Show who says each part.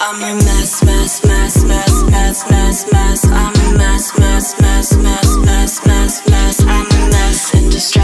Speaker 1: I'm a mess, mess, mess, mess, mess, mess, mess. I'm a mess, mess, mess, mess, mess, mess, mess. I'm a mess in the street.